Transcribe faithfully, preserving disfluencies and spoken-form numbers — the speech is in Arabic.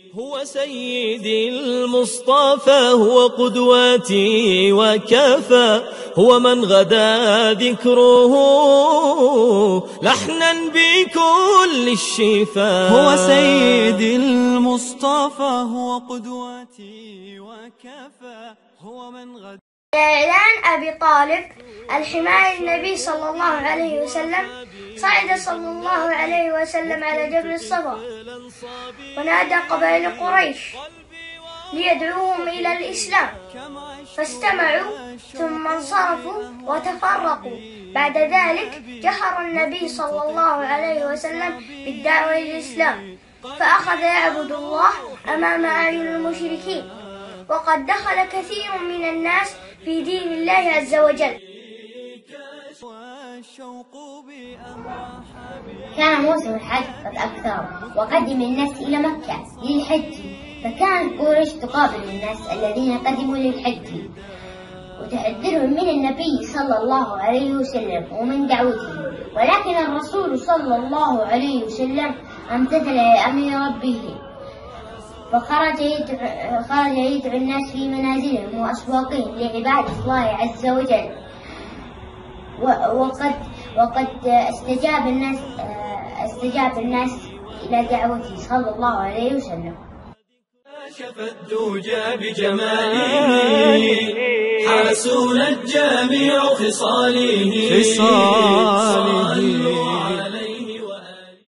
هو سيدي المصطفى، هو قدوتي وكفى، هو من غدا ذكره لحنا بكل الشفاء. هو سيدي المصطفى، هو قدوتي وكفى، هو من غدا. إعلان أبي طالب الحماية النبي صلى الله عليه وسلم، صعد صلى الله عليه وسلم على جبل الصفا ونادى قبائل قريش ليدعوهم إلى الإسلام، فاستمعوا ثم انصرفوا وتفرقوا. بعد ذلك جهر النبي صلى الله عليه وسلم بالدعوة إلى الإسلام، فأخذ يعبد الله أمام أعين المشركين، وقد دخل كثير من الناس في دين الله عز وجل. كان موسم الحج قد أكثر، وقدم الناس إلى مكة للحج، فكانت قريش تقابل الناس الذين قدموا للحج وتحذرهم من النبي صلى الله عليه وسلم ومن دعوته، ولكن الرسول صلى الله عليه وسلم امتثل لأمر ربه، فخرج يدعو, خرج يدعو الناس في منازلهم وأسواقهم لعبادة الله عز وجل، وقد وقد استجاب الناس استجاب الناس إلى دعوته صلى الله عليه وسلم. كشف الدجى بجماله، حسنت جميع خصاله. خصاله